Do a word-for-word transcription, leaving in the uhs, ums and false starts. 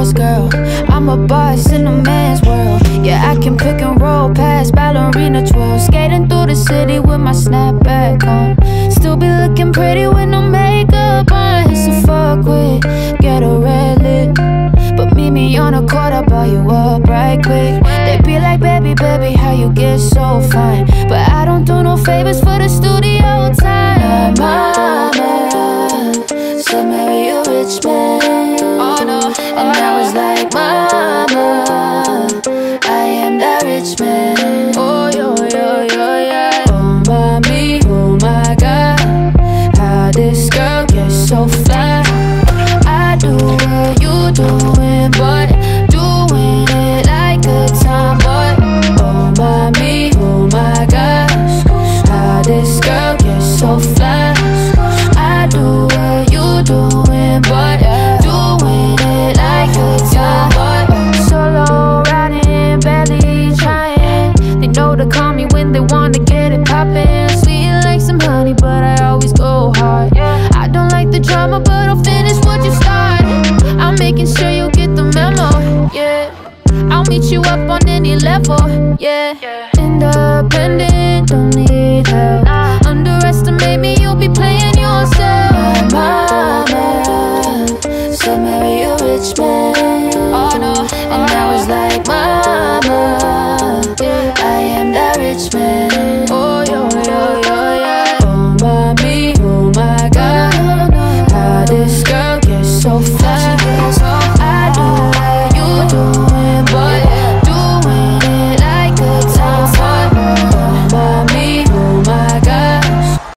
boss girl. I'm a boss in a man's world. Yeah, I can pick and roll past ballerina twirl. Skating through the city with my snapback on. Still be looking pretty with no makeup on. It's a fuck with, get a red lip. But meet me on a court, I'll buy you up right quick. They be like, baby, baby, how you get so fine? But I don't do no favors for the studio time. My mama said marry a rich man. Oh no, and I was like, mama, I am that rich man. Oh yo, yo, yo, yeah. Oh mommy, oh my God, how this girl gets so fly. I do what you doing, but doing it like a tomboy. Oh mommy, oh my gosh, how this girl gets so fly. I do what you doing, but doing it like a tomboy. Solo riding, barely trying. They know to call me when they wanna get it poppin'. Sweet like some honey, but I always go hard. I don't like the drama, but I'll finish what you started. I'm making sure you get the memo, yeah. I'll meet you up on any level, yeah. Independent